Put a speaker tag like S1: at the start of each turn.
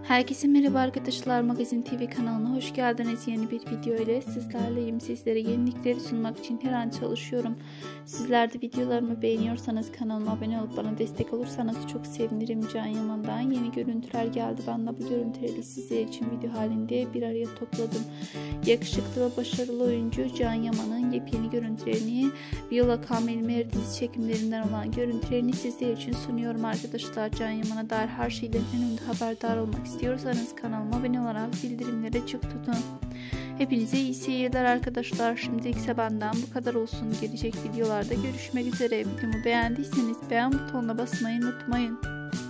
S1: Herkese merhaba arkadaşlar, Magazin TV kanalına hoş geldiniz. Yeni bir video ile sizlerleyim. Sizlere yenilikleri sunmak için her an çalışıyorum. Sizler de videolarımı beğeniyorsanız kanalıma abone olup bana destek olursanız çok sevinirim. Can Yaman'dan yeni görüntüler geldi. Ben de bu görüntüleri sizler için video halinde bir araya topladım. Yakışıklı ve başarılı oyuncu Can Yaman'ın yepyeni görüntülerini, Viola Kamilmer dizi çekimlerinden olan görüntülerini sizler için sunuyorum arkadaşlar. Can Yaman'a dair her şeyden en önde haberdar olmak istiyorsanız kanalıma abone olarak bildirimleri açık tutun. Hepinize iyi seyirler arkadaşlar. Şimdilik ise benden bu kadar olsun. Gelecek videolarda görüşmek üzere. Videomu beğendiyseniz beğen butonuna basmayı unutmayın.